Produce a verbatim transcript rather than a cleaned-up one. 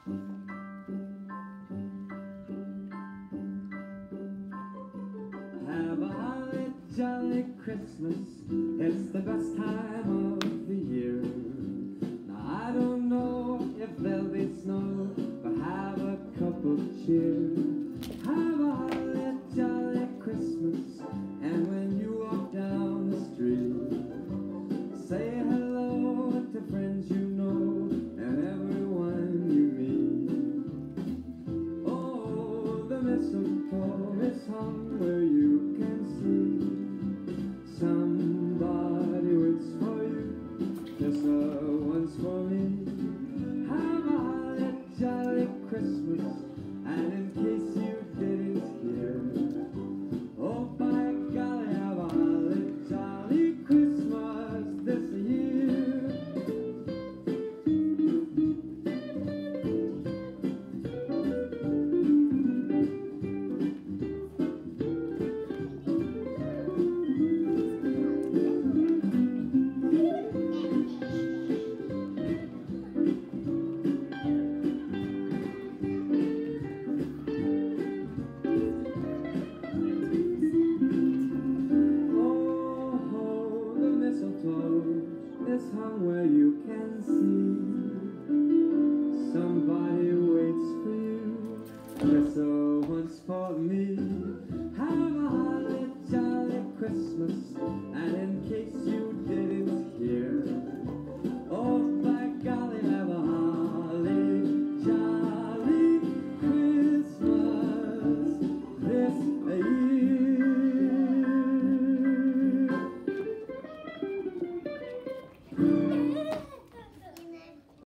Have a holly jolly Christmas, it's the best time of the year. Now I don't know if there'll be snow, but have a cup of cheer.